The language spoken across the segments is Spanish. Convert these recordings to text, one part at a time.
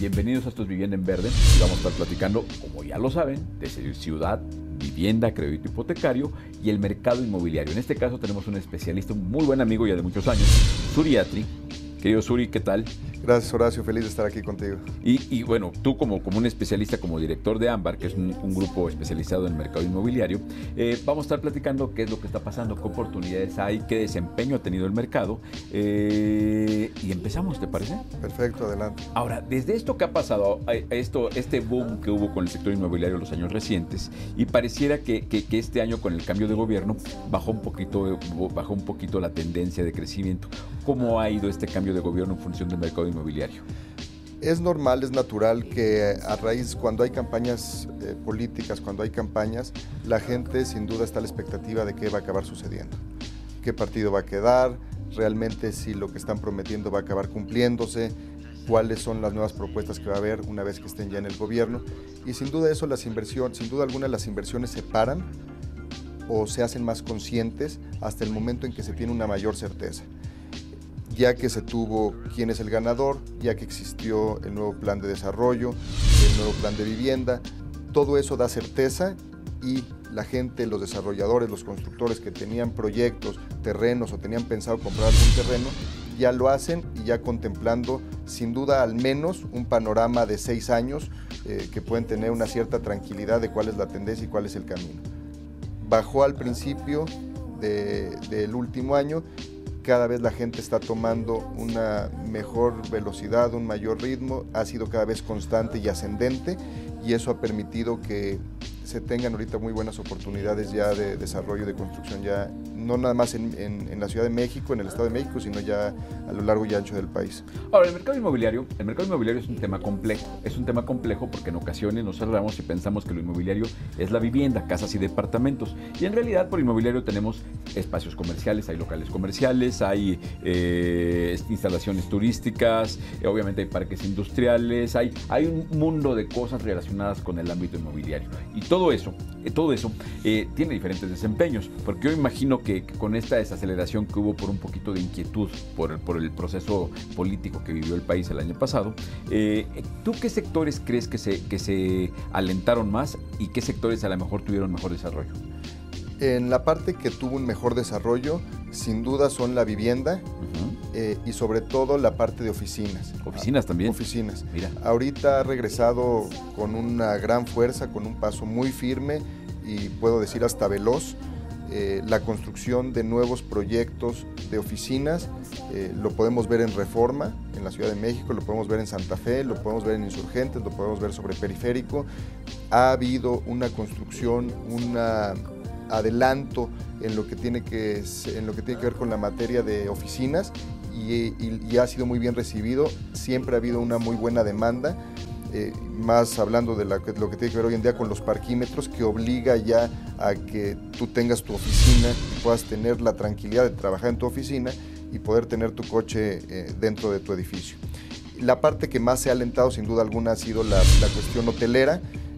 Bienvenidos a Esto es Vivienda en Verde y vamos a estar platicando, como ya lo saben, de ciudad, vivienda, crédito hipotecario y el mercado inmobiliario. En este caso tenemos un especialista, un muy buen amigo ya de muchos años, Suri Atri. Querido Suri, ¿qué tal? Gracias, Horacio, feliz de estar aquí contigo. Y bueno, tú como un especialista, como director de Ámbar, que es un grupo especializado en el mercado inmobiliario, vamos a estar platicando qué es lo que está pasando, qué oportunidades hay, qué desempeño ha tenido el mercado. Y empezamos, ¿te parece? Perfecto, adelante. Ahora, desde esto que ha pasado, este boom que hubo con el sector inmobiliario en los años recientes, y pareciera que este año con el cambio de gobierno bajó un poquito la tendencia de crecimiento. ¿Cómo ha ido este cambio de gobierno en función del mercado inmobiliario? Es normal, es natural que a raíz, cuando hay campañas políticas, cuando hay campañas, la gente sin duda está a la expectativa de qué va a acabar sucediendo, qué partido va a quedar, realmente si lo que están prometiendo va a acabar cumpliéndose, cuáles son las nuevas propuestas que va a haber una vez que estén ya en el gobierno. Y sin duda eso, sin duda alguna las inversiones se paran o se hacen más conscientes hasta el momento en que se tiene una mayor certeza. Ya que se tuvo quién es el ganador, ya que existió el nuevo plan de desarrollo, el nuevo plan de vivienda, todo eso da certeza y la gente, los desarrolladores, los constructores que tenían proyectos, terrenos o tenían pensado comprar algún terreno, ya lo hacen y ya contemplando sin duda al menos un panorama de 6 años que pueden tener una cierta tranquilidad de cuál es la tendencia y cuál es el camino. Bajó al principio del último año. Cada vez la gente está tomando una mejor velocidad, un mayor ritmo, ha sido cada vez constante y ascendente y eso ha permitido que se tengan ahorita muy buenas oportunidades ya de desarrollo, de construcción ya, no nada más en la Ciudad de México, en el Estado de México, sino ya a lo largo y ancho del país. Ahora, el mercado inmobiliario es un tema complejo porque en ocasiones nos cerramos y pensamos que lo inmobiliario es la vivienda, casas y departamentos. Y en realidad por inmobiliario tenemos espacios comerciales, hay locales comerciales, hay instalaciones turísticas, obviamente hay parques industriales, hay un mundo de cosas relacionadas con el ámbito inmobiliario. Y todo eso tiene diferentes desempeños, porque yo imagino que con esta desaceleración que hubo por un poquito de inquietud por el proceso político que vivió el país el año pasado, ¿tú qué sectores crees que se alentaron más y qué sectores a lo mejor tuvieron mejor desarrollo? En la parte que tuvo un mejor desarrollo, sin duda son la vivienda y sobre todo la parte de oficinas. ¿Oficinas también? Oficinas. Mira. Ahorita ha regresado con una gran fuerza, con un paso muy firme y puedo decir hasta veloz, la construcción de nuevos proyectos de oficinas. Lo podemos ver en Reforma, en la Ciudad de México, lo podemos ver en Santa Fe, lo podemos ver en Insurgentes, lo podemos ver sobre Periférico. Ha habido una construcción, adelanto en lo que tiene que ver con la materia de oficinas y ha sido muy bien recibido. Siempre ha habido una muy buena demanda, más hablando de lo que tiene que ver hoy en día con los parquímetros, que obliga ya a que tú tengas tu oficina y puedas tener la tranquilidad de trabajar en tu oficina y poder tener tu coche dentro de tu edificio. La parte que más se ha alentado sin duda alguna ha sido la cuestión hotelera.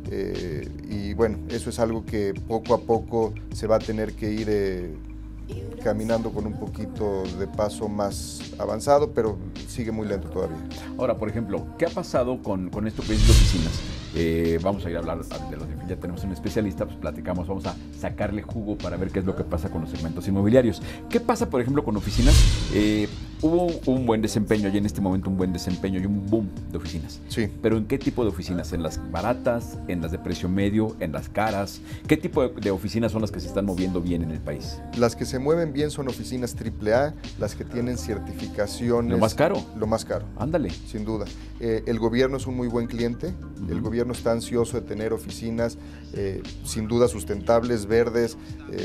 Y bueno, eso es algo que poco a poco se va a tener que ir caminando con un poquito de paso más avanzado, pero sigue muy lento todavía. Ahora, por ejemplo, ¿qué ha pasado con esto que es de oficinas? Vamos a ir a hablar de los ya tenemos un especialista, pues platicamos, vamos a sacarle jugo para ver qué es lo que pasa con los segmentos inmobiliarios. ¿Qué pasa, por ejemplo, con oficinas? Hubo un buen desempeño, y en este momento un buen desempeño y un boom de oficinas. Sí. ¿Pero en qué tipo de oficinas? ¿En las baratas? ¿En las de precio medio? ¿En las caras? ¿Qué tipo de oficinas son las que se están moviendo bien en el país? Las que se mueven bien son oficinas AAA, las que tienen certificaciones. ¿Lo más caro? Lo más caro. Ándale. Sin duda. El gobierno es un muy buen cliente. El gobierno está ansioso de tener oficinas sin duda sustentables, verdes.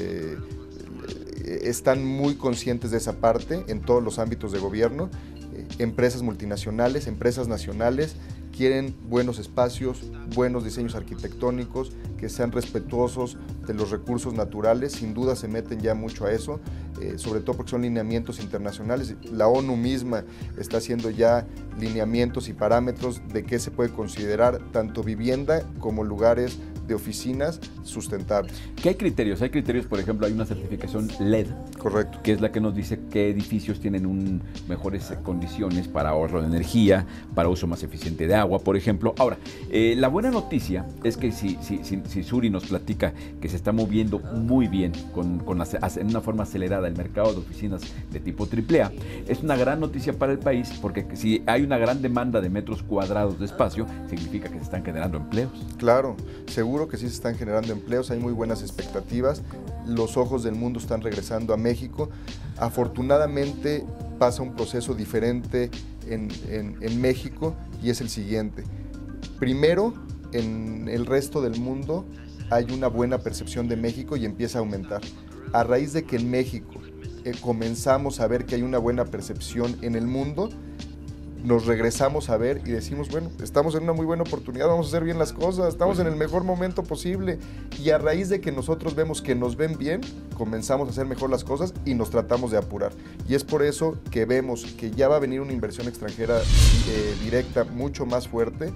Están muy conscientes de esa parte en todos los ámbitos de gobierno. Empresas multinacionales, empresas nacionales quieren buenos espacios, buenos diseños arquitectónicos, que sean respetuosos de los recursos naturales. Sin duda se meten ya mucho a eso, sobre todo porque son lineamientos internacionales. La ONU misma está haciendo ya lineamientos y parámetros de qué se puede considerar tanto vivienda como lugares de oficinas sustentables. ¿Qué hay criterios? Hay criterios, por ejemplo, hay una certificación LED. Correcto. Que es la que nos dice qué edificios tienen mejores condiciones para ahorro de energía, para uso más eficiente de agua, por ejemplo. Ahora, la buena noticia es que si Suri nos platica que se está moviendo muy bien en una forma acelerada el mercado de oficinas de tipo AAA, es una gran noticia para el país, porque si hay una gran demanda de metros cuadrados de espacio, significa que se están generando empleos. Claro, seguro que sí se están generando empleos, hay muy buenas expectativas, los ojos del mundo están regresando a México. Afortunadamente pasa un proceso diferente en México, y es el siguiente. Primero, en el resto del mundo hay una buena percepción de México y empieza a aumentar. A raíz de que en México comenzamos a ver que hay una buena percepción en el mundo, nos regresamos a ver y decimos, bueno, estamos en una muy buena oportunidad, vamos a hacer bien las cosas, estamos en el mejor momento posible. Y a raíz de que nosotros vemos que nos ven bien, comenzamos a hacer mejor las cosas y nos tratamos de apurar. Y es por eso que vemos que ya va a venir una inversión extranjera directa mucho más fuerte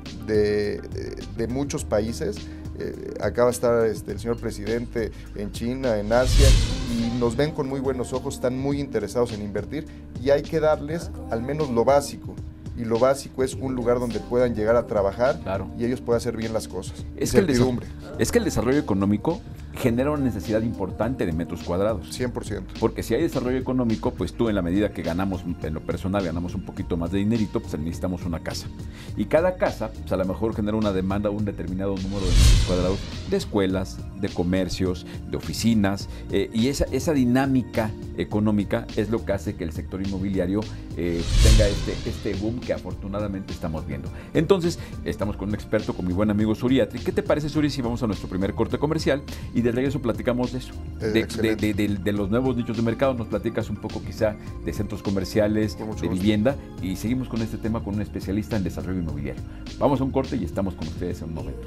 de muchos países. Acaba de estar el señor presidente en China, en Asia, y nos ven con muy buenos ojos, están muy interesados en invertir, y hay que darles al menos lo básico. Y lo básico es un lugar donde puedan llegar a trabajar, claro, y ellos puedan hacer bien las cosas. Es que el desarrollo económico genera una necesidad importante de metros cuadrados. 100%. Porque si hay desarrollo económico, pues tú, en la medida que ganamos, en lo personal, ganamos un poquito más de dinerito, pues necesitamos una casa. Y cada casa, pues a lo mejor genera una demanda, un determinado número de metros cuadrados de escuelas, de comercios, de oficinas, y esa dinámica económica es lo que hace que el sector inmobiliario tenga este boom que afortunadamente estamos viendo. Entonces, estamos con un experto, con mi buen amigo Suriatri. ¿Qué te parece, Suri, si vamos a nuestro primer corte comercial y de regreso platicamos de eso? De los nuevos nichos de mercado, nos platicas un poco quizá de centros comerciales, de vivienda, y seguimos con este tema con un especialista en desarrollo inmobiliario. Vamos a un corte y estamos con ustedes en un momento.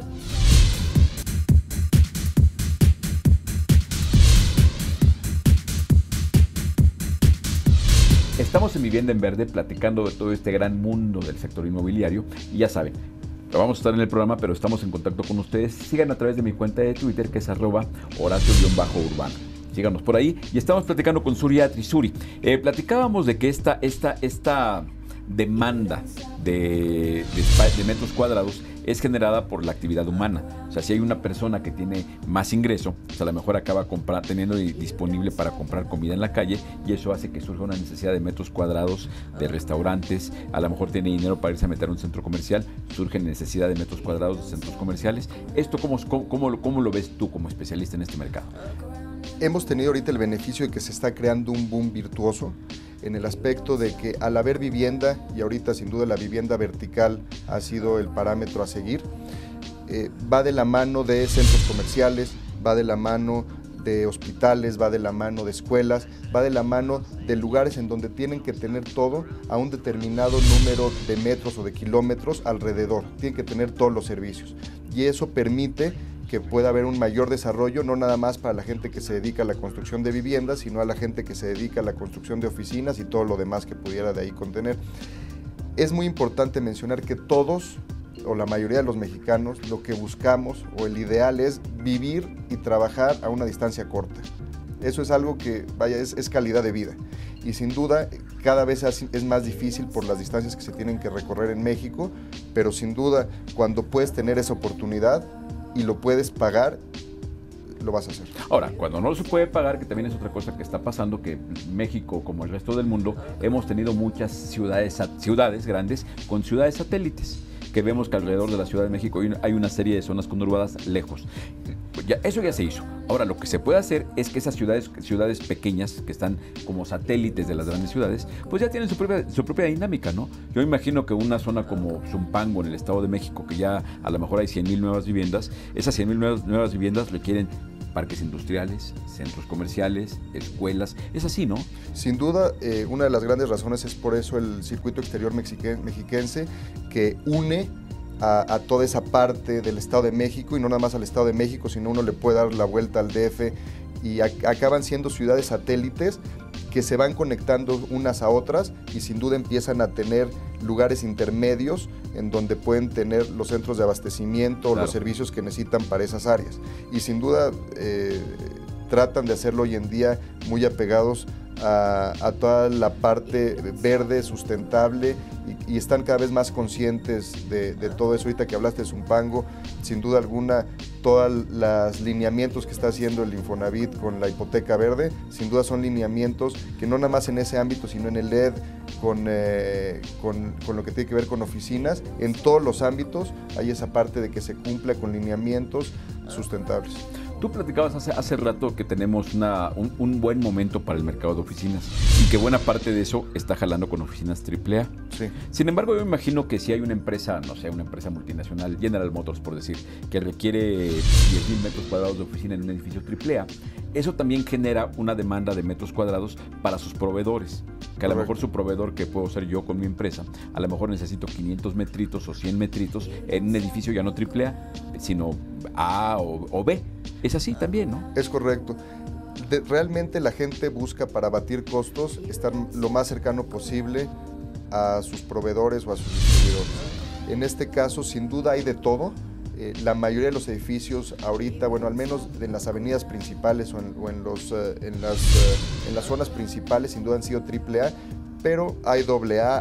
Estamos en Vivienda en Verde platicando de todo este gran mundo del sector inmobiliario, y ya saben, vamos a estar en el programa, pero estamos en contacto con ustedes. Sigan a través de mi cuenta de Twitter, que es @Horacio_Urbano. Síganos por ahí, y estamos platicando con Suriatri. Suri, platicábamos de que esta demanda de metros cuadrados es generada por la actividad humana. O sea, si hay una persona que tiene más ingreso, pues a lo mejor acaba teniendo disponible para comprar comida en la calle, y eso hace que surja una necesidad de metros cuadrados de restaurantes. A lo mejor tiene dinero para irse a meter a un centro comercial, surge necesidad de metros cuadrados de centros comerciales. ¿Esto cómo lo ves tú como especialista en este mercado? Hemos tenido ahorita el beneficio de que se está creando un boom virtuoso, en el aspecto de que al haber vivienda, y ahorita sin duda la vivienda vertical ha sido el parámetro a seguir, va de la mano de centros comerciales, va de la mano de hospitales, va de la mano de escuelas, va de la mano de lugares en donde tienen que tener todo a un determinado número de metros o de kilómetros alrededor, tienen que tener todos los servicios, y eso permite que pueda haber un mayor desarrollo, no nada más para la gente que se dedica a la construcción de viviendas, sino a la gente que se dedica a la construcción de oficinas y todo lo demás que pudiera de ahí contener. Es muy importante mencionar que todos, o la mayoría de los mexicanos, lo que buscamos, o el ideal, es vivir y trabajar a una distancia corta. Eso es algo que, vaya, es calidad de vida. Y sin duda, cada vez es más difícil por las distancias que se tienen que recorrer en México, pero sin duda, cuando puedes tener esa oportunidad y lo puedes pagar, lo vas a hacer. Ahora, cuando no se puede pagar, que también es otra cosa que está pasando, que México, como el resto del mundo, hemos tenido muchas ciudades grandes con ciudades satélites, que vemos que alrededor de la Ciudad de México hay una serie de zonas conurbadas lejos. Eso ya se hizo. Ahora, lo que se puede hacer es que esas ciudades pequeñas, que están como satélites de las grandes ciudades, pues ya tienen su propia dinámica, ¿no? Yo imagino que una zona como Zumpango, en el Estado de México, que ya a lo mejor hay 100,000 nuevas viviendas, esas 100,000 nuevas viviendas requieren parques industriales, centros comerciales, escuelas. Es así, ¿no? Sin duda, una de las grandes razones es por eso el circuito exterior mexiquense, que une a toda esa parte del Estado de México, y no nada más al Estado de México, sino uno le puede dar la vuelta al DF, y acaban siendo ciudades satélites que se van conectando unas a otras y sin duda empiezan a tener lugares intermedios en donde pueden tener los centros de abastecimiento o los servicios que necesitan para esas áreas. Y sin duda tratan de hacerlo hoy en día muy apegados a toda la parte verde, sustentable, y están cada vez más conscientes de todo eso. Ahorita que hablaste de Zumpango, sin duda alguna, todos los lineamientos que está haciendo el Infonavit con la hipoteca verde, sin duda son lineamientos que no nada más en ese ámbito, sino en el LED, con lo que tiene que ver con oficinas, en todos los ámbitos hay esa parte de que se cumpla con lineamientos sustentables. Tú platicabas hace rato que tenemos un buen momento para el mercado de oficinas y que buena parte de eso está jalando con oficinas AAA. Sí. Sin embargo, yo me imagino que si hay una empresa, no sé, una empresa multinacional, General Motors por decir, que requiere 10,000 metros cuadrados de oficina en un edificio AAA, eso también genera una demanda de metros cuadrados para sus proveedores. Que a lo mejor su proveedor, que puedo ser yo con mi empresa, a lo mejor necesito 500 metritos o 100 metritos en un edificio ya no AAA, sino A o B. Es así también, ¿no? Es correcto. Realmente la gente busca, para abatir costos, estar lo más cercano posible a sus proveedores o a sus distribuidores. En este caso, sin duda hay de todo. La mayoría de los edificios ahorita, bueno, al menos en las avenidas principales o en las zonas principales, sin duda han sido AAA, pero hay AA,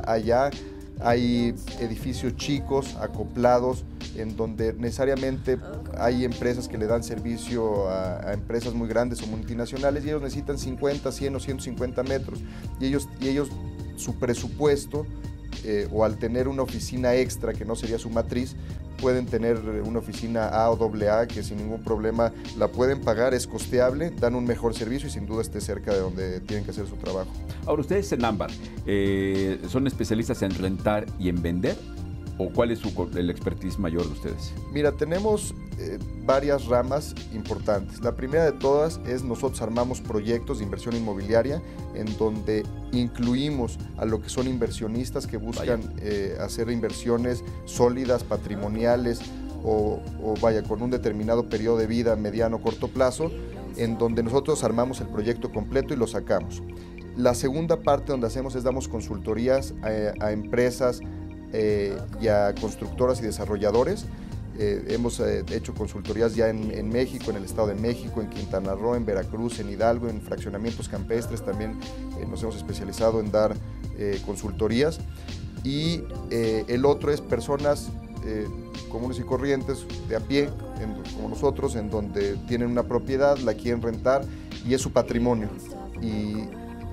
hay edificios chicos, acoplados, en donde necesariamente hay empresas que le dan servicio a empresas muy grandes o multinacionales, y ellos necesitan 50, 100 o 150 metros, y ellos su presupuesto, o al tener una oficina extra que no sería su matriz, pueden tener una oficina A o AA que sin ningún problema la pueden pagar, es costeable, dan un mejor servicio y sin duda esté cerca de donde tienen que hacer su trabajo. Ahora, ustedes en Ámbar, ¿son especialistas en rentar y en vender? ¿O cuál es el expertise mayor de ustedes? Mira, tenemos varias ramas importantes. La primera de todas es nosotros armamos proyectos de inversión inmobiliaria en donde incluimos a lo que son inversionistas que buscan hacer inversiones sólidas, patrimoniales o con un determinado periodo de vida, mediano o corto plazo, en donde nosotros armamos el proyecto completo y lo sacamos. La segunda parte donde hacemos es damos consultorías a empresas y a constructoras y desarrolladores. Hemos hecho consultorías ya en México, en el Estado de México, en Quintana Roo, en Veracruz, en Hidalgo, en fraccionamientos campestres también nos hemos especializado en dar consultorías. Y el otro es personas comunes y corrientes, de a pie, como nosotros, en donde tienen una propiedad, la quieren rentar y es su patrimonio. Y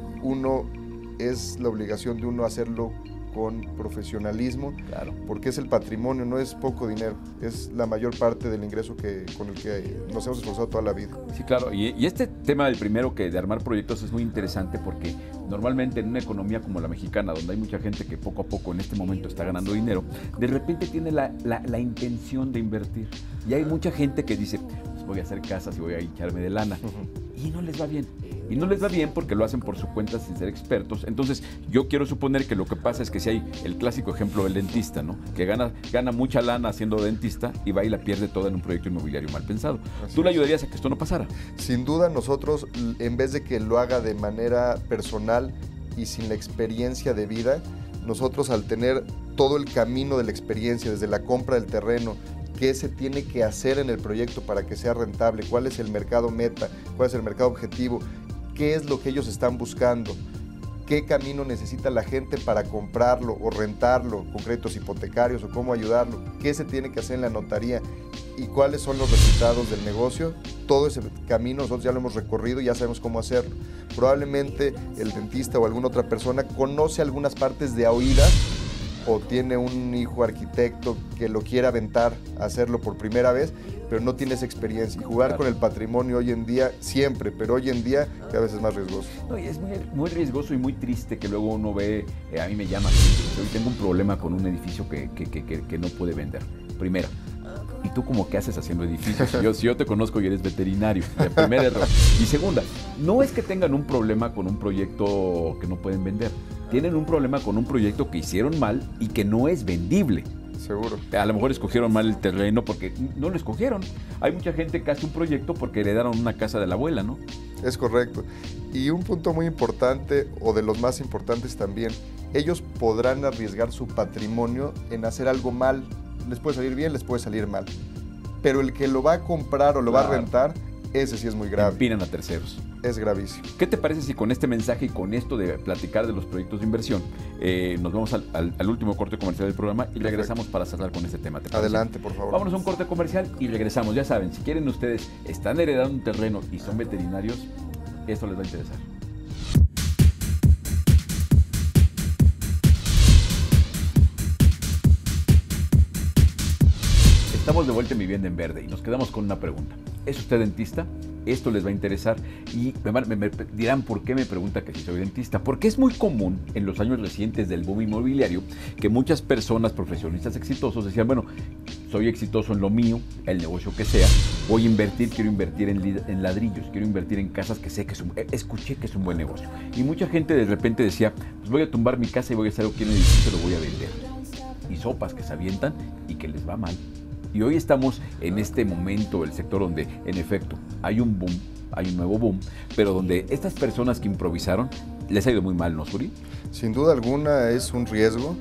es la obligación de uno hacerlo con profesionalismo, claro, porque es el patrimonio, no es poco dinero, es la mayor parte del ingreso con el que nos hemos esforzado toda la vida. Sí, claro, y este tema del primero, que de armar proyectos, es muy interesante porque normalmente en una economía como la mexicana, donde hay mucha gente que poco a poco en este momento está ganando dinero, de repente tiene la intención de invertir, y hay mucha gente que dice, pues voy a hacer casas y voy a echarme de lana, y no les va bien. Y no les va bien porque lo hacen por su cuenta sin ser expertos. Entonces, yo quiero suponer que lo que pasa es que si hay el clásico ejemplo del dentista, ¿no? Que gana mucha lana siendo dentista y va y la pierde toda en un proyecto inmobiliario mal pensado. ¿Tú le ayudarías a que esto no pasara? Sin duda, nosotros, en vez de que lo haga de manera personal y sin la experiencia de vida, nosotros, al tener todo el camino de la experiencia, desde la compra del terreno, qué se tiene que hacer en el proyecto para que sea rentable, cuál es el mercado meta, cuál es el mercado objetivo, qué es lo que ellos están buscando, qué camino necesita la gente para comprarlo o rentarlo con créditos hipotecarios o cómo ayudarlo, qué se tiene que hacer en la notaría y cuáles son los resultados del negocio. Todo ese camino nosotros ya lo hemos recorrido y ya sabemos cómo hacerlo. Probablemente el dentista o alguna otra persona conoce algunas partes de a oídas, o tiene un hijo arquitecto que lo quiere aventar a hacerlo por primera vez, pero no tiene esa experiencia. Y jugar con el patrimonio hoy en día, siempre, pero hoy en día cada vez es más riesgoso. No, y es muy riesgoso y muy triste que luego uno ve, a mí me llama, hoy tengo un problema con un edificio que no puede vender. Primera, ¿y tú cómo qué haces haciendo edificios? Si yo te conozco y eres veterinario, el primer error. Y segunda, no es que tengan un problema con un proyecto que no pueden vender. Tienen un problema con un proyecto que hicieron mal y que no es vendible. Seguro. A lo mejor escogieron mal el terreno porque no lo escogieron. Hay mucha gente que hace un proyecto porque heredaron una casa de la abuela, ¿no? Es correcto. Y un punto muy importante, o de los más importantes también, ellos podrán arriesgar su patrimonio en hacer algo mal. Les puede salir bien, les puede salir mal. Pero el que lo va a comprar o lo va a rentar, ese sí es muy grave. Empinan a terceros. Es gravísimo. ¿Qué te parece si con este mensaje y con esto de platicar de los proyectos de inversión, nos vamos al último corte comercial del programa y regresamos para cerrar con este tema? Adelante, por favor. Vámonos a un corte comercial y regresamos. Ya saben, si quieren ustedes, están heredando un terreno y son veterinarios, esto les va a interesar. Estamos de vuelta en Vivienda en Verde y nos quedamos con una pregunta. ¿Es usted dentista? Esto les va a interesar y me dirán por qué me pregunta que si soy dentista. Porque es muy común en los años recientes del boom inmobiliario que muchas personas, profesionistas exitosos, decían, bueno, soy exitoso en lo mío, el negocio que sea, voy a invertir, quiero invertir en ladrillos, quiero invertir en casas que sé que escuché que es un buen negocio. Y mucha gente de repente decía, pues voy a tumbar mi casa y voy a hacer algo que en el edificio, lo voy a vender. Y sopas que se avientan y que les va mal. Y hoy estamos en este momento del sector donde, en efecto, hay un boom, hay un nuevo boom, pero donde estas personas que improvisaron les ha ido muy mal, ¿no, Suri? Sin duda alguna es un riesgo.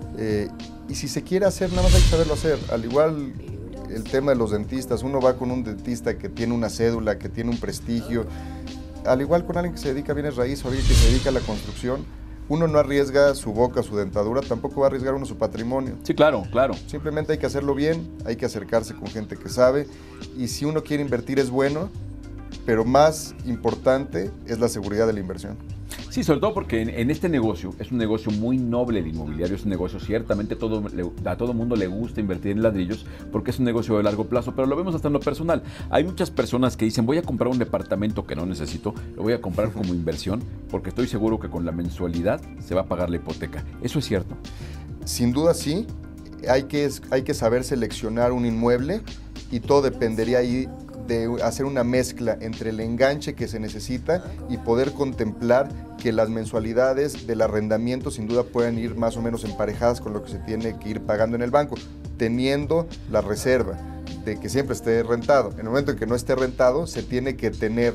Y si se quiere hacer, nada más hay que saberlo hacer. Al igual el tema de los dentistas, uno va con un dentista que tiene una cédula, que tiene un prestigio. Al igual con alguien que se dedica a bienes raíces o alguien que se dedica a la construcción, uno no arriesga su boca, su dentadura, tampoco va a arriesgar uno su patrimonio. Sí, claro, claro. Simplemente hay que hacerlo bien, hay que acercarse con gente que sabe, y si uno quiere invertir es bueno, pero más importante es la seguridad de la inversión. Sí, sobre todo porque en este negocio, es un negocio muy noble el inmobiliario, es un negocio ciertamente a todo mundo le gusta invertir en ladrillos porque es un negocio de largo plazo, pero lo vemos hasta en lo personal. Hay muchas personas que dicen, voy a comprar un departamento que no necesito, lo voy a comprar como inversión porque estoy seguro que con la mensualidad se va a pagar la hipoteca. ¿Eso es cierto? Sin duda sí, hay que saber seleccionar un inmueble y todo dependería ahí de hacer una mezcla entre el enganche que se necesita y poder contemplar que las mensualidades del arrendamiento sin duda pueden ir más o menos emparejadas con lo que se tiene que ir pagando en el banco, teniendo la reserva de que siempre esté rentado. En el momento en que no esté rentado, se tiene que tener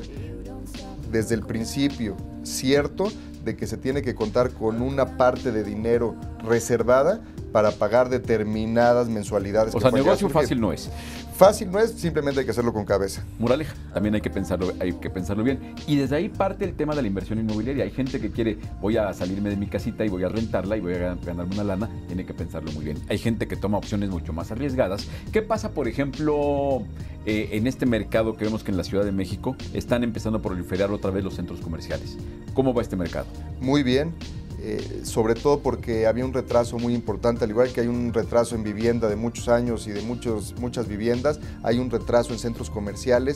desde el principio cierto de que se tiene que contar con una parte de dinero reservada para pagar determinadas mensualidades. O sea, negocio fácil no es. Fácil no es, simplemente hay que hacerlo con cabeza. Moraleja, también hay que pensarlo bien. Y desde ahí parte el tema de la inversión inmobiliaria. Hay gente que quiere, voy a salirme de mi casita y voy a rentarla y voy a ganarme una lana, tiene que pensarlo muy bien. Hay gente que toma opciones mucho más arriesgadas. ¿Qué pasa, por ejemplo, en este mercado que vemos que en la Ciudad de México están empezando a proliferar otra vez los centros comerciales? ¿Cómo va este mercado? Muy bien. Sobre todo porque había un retraso muy importante, al igual que hay un retraso en vivienda de muchos años y de muchas viviendas, hay un retraso en centros comerciales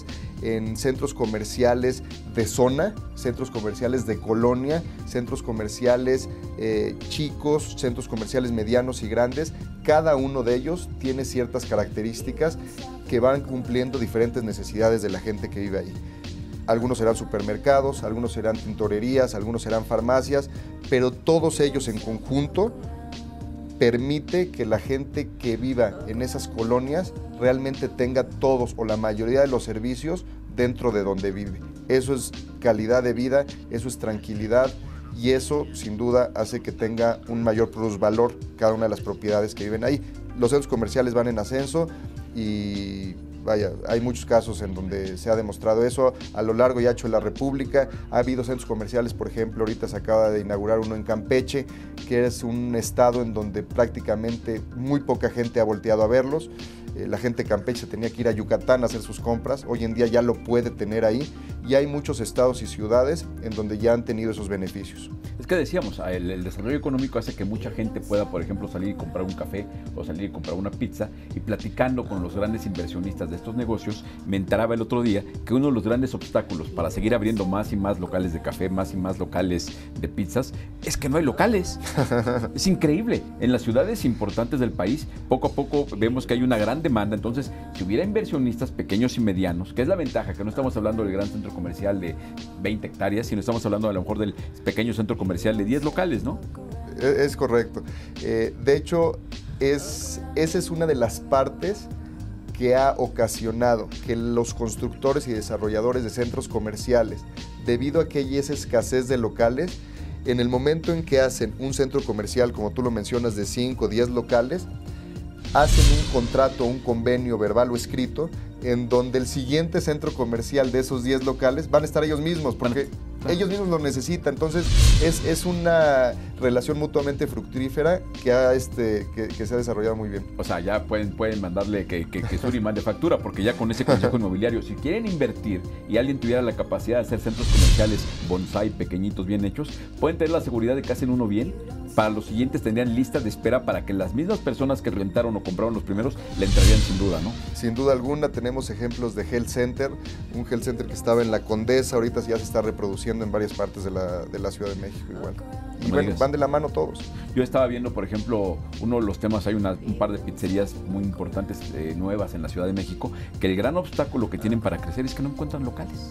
de zona, centros comerciales de colonia, centros comerciales chicos, centros comerciales medianos y grandes. Cada uno de ellos tiene ciertas características que van cumpliendo diferentes necesidades de la gente que vive ahí. Algunos serán supermercados, algunos serán tintorerías, algunos serán farmacias, pero todos ellos en conjunto permite que la gente que viva en esas colonias realmente tenga todos o la mayoría de los servicios dentro de donde vive. Eso es calidad de vida, eso es tranquilidad y eso sin duda hace que tenga un mayor plusvalor cada una de las propiedades que viven ahí. Los centros comerciales van en ascenso y vaya, hay muchos casos en donde se ha demostrado eso a lo largo y ancho de la República. Ha habido centros comerciales, por ejemplo, ahorita se acaba de inaugurar uno en Campeche, que es un estado en donde prácticamente muy poca gente ha volteado a verlos. La gente de Campeche tenía que ir a Yucatán a hacer sus compras, hoy en día ya lo puede tener ahí y hay muchos estados y ciudades en donde ya han tenido esos beneficios. Es que decíamos, el desarrollo económico hace que mucha gente pueda, por ejemplo, salir y comprar un café o salir y comprar una pizza, y platicando con los grandes inversionistas de estos negocios, me enteraba el otro día que uno de los grandes obstáculos para seguir abriendo más y más locales de café, más y más locales de pizzas, es que no hay locales. Es increíble. En las ciudades importantes del país, poco a poco vemos que hay una gran demanda. Entonces, si hubiera inversionistas pequeños y medianos, que es la ventaja, que no estamos hablando del gran centro comercial de 20 hectáreas, sino estamos hablando a lo mejor del pequeño centro comercial de 10 locales, ¿no? Es correcto. De hecho, esa es una de las partes que ha ocasionado que los constructores y desarrolladores de centros comerciales, debido a que hay esa escasez de locales, en el momento en que hacen un centro comercial, como tú lo mencionas, de 5 o 10 locales, hacen un contrato, un convenio verbal o escrito, en donde el siguiente centro comercial de esos 10 locales van a estar ellos mismos, porque ellos mismos lo necesitan. Entonces es una relación mutuamente fructífera que se ha desarrollado muy bien. O sea, ya pueden mandarle que Suri mande factura, porque ya con ese consejo inmobiliario, si quieren invertir y alguien tuviera la capacidad de hacer centros comerciales bonsai, pequeñitos, bien hechos, pueden tener la seguridad de que hacen uno bien. Para los siguientes tendrían lista de espera para que las mismas personas que rentaron o compraron los primeros le entrarían sin duda, ¿no? Sin duda alguna. Tenemos ejemplos de Health Center, un Health Center que estaba en la Condesa, ahorita ya se está reproduciendo en varias partes de la Ciudad de México igual. Y bueno, van de la mano todos. Yo estaba viendo, por ejemplo, uno de los temas, hay un par de pizzerías muy importantes, nuevas en la Ciudad de México, que el gran obstáculo que tienen para crecer es que no encuentran locales.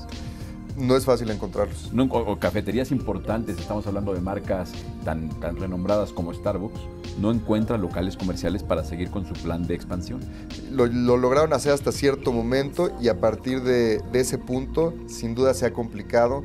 No es fácil encontrarlos. No, o cafeterías importantes, estamos hablando de marcas tan renombradas como Starbucks, no encuentran locales comerciales para seguir con su plan de expansión. Lo lograron hacer hasta cierto momento y a partir de ese punto, sin duda se ha complicado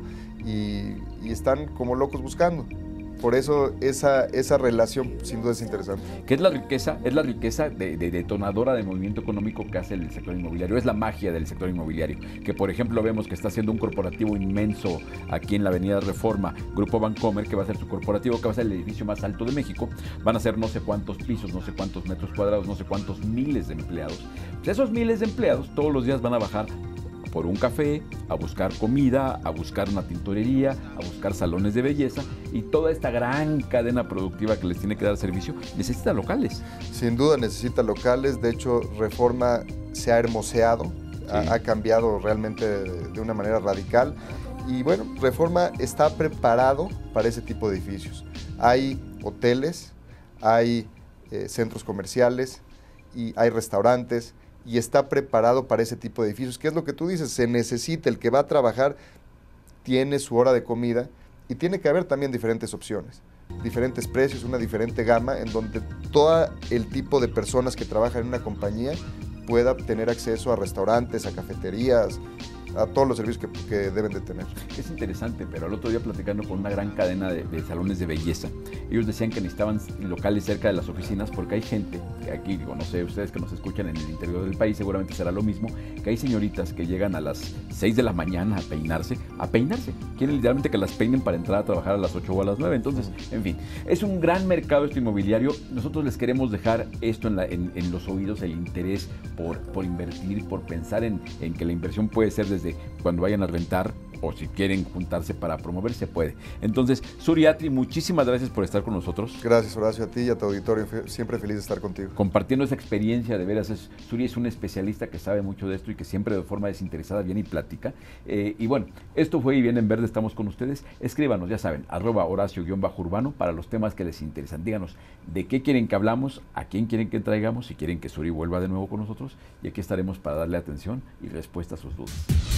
y están como locos buscando. Por eso esa relación sin duda es interesante. ¿Qué es la riqueza? Es la riqueza de detonadora de movimiento económico que hace el sector inmobiliario. Es la magia del sector inmobiliario. Que por ejemplo vemos que está haciendo un corporativo inmenso aquí en la Avenida Reforma, Grupo Bancomer, que va a ser su corporativo, que va a ser el edificio más alto de México. Van a ser no sé cuántos pisos, no sé cuántos metros cuadrados, no sé cuántos miles de empleados. Pues esos miles de empleados todos los días van a bajar por un café, a buscar comida, a buscar una tintorería, a buscar salones de belleza, y toda esta gran cadena productiva que les tiene que dar servicio necesita locales. Sin duda necesita locales. De hecho, Reforma se ha hermoseado, sí. ha cambiado realmente de una manera radical. Y bueno, Reforma está preparado para ese tipo de edificios. Hay hoteles, hay centros comerciales y hay restaurantes, y está preparado para ese tipo de edificios. ¿Qué es lo que tú dices? Se necesita, el que va a trabajar tiene su hora de comida y tiene que haber también diferentes opciones, diferentes precios, una diferente gama en donde todo el tipo de personas que trabajan en una compañía pueda tener acceso a restaurantes, a cafeterías, a todos los servicios que deben de tener. Es interesante, pero el otro día platicando con una gran cadena de salones de belleza, ellos decían que necesitaban locales cerca de las oficinas porque hay gente, que aquí digo, no sé, ustedes que nos escuchan en el interior del país seguramente será lo mismo, que hay señoritas que llegan a las 6 de la mañana a peinarse, quieren literalmente que las peinen para entrar a trabajar a las 8 o a las 9, entonces, en fin, es un gran mercado esto inmobiliario. Nosotros les queremos dejar esto en los oídos, el interés por invertir, por pensar en que la inversión puede ser desde cuando vayan a rentar o si quieren juntarse para promover, se puede. Entonces, Suri Atri, muchísimas gracias por estar con nosotros. Gracias, Horacio, a ti y a tu auditorio. Siempre feliz de estar contigo. Compartiendo esa experiencia, de veras, Suri es un especialista que sabe mucho de esto y que siempre de forma desinteresada viene y platica. Y bueno, esto fue Y Bien en Verde, estamos con ustedes. Escríbanos, ya saben, @Horacio_Urbano para los temas que les interesan. Díganos de qué quieren que hablamos, a quién quieren que traigamos, si quieren que Suri vuelva de nuevo con nosotros, y aquí estaremos para darle atención y respuesta a sus dudas.